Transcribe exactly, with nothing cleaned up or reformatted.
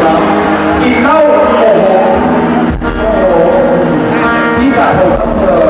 กินเหล้าโอ้โหโอ้โหที่สระผมอำเภอ